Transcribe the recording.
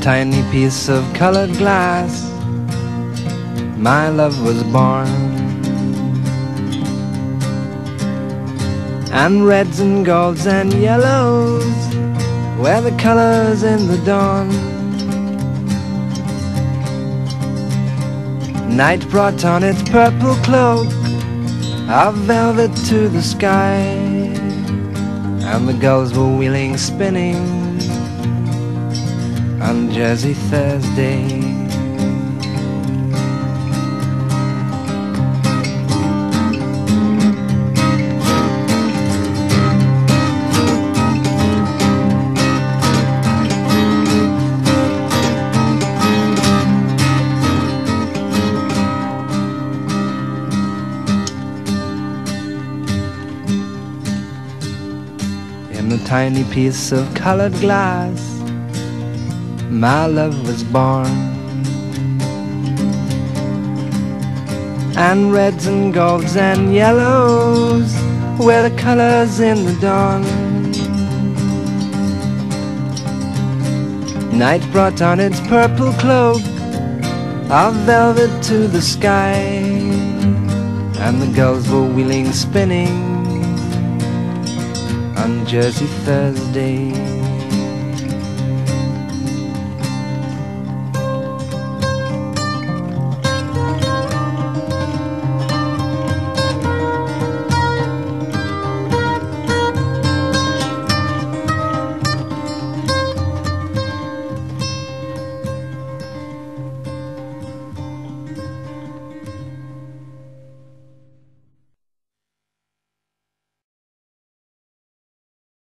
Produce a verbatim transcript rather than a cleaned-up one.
tiny piece of colored glass, my love was born. And reds and golds and yellows were the colors in the dawn. Night brought on its purple cloak of velvet to the sky, and the gulls were wheeling, spinning on Jersey Thursday. In a tiny piece of colored glass, my love was born. And reds and golds and yellows were the colors in the dawn. Night brought on its purple cloak of velvet to the sky, and the gulls were wheeling, spinning on Jersey Thursday.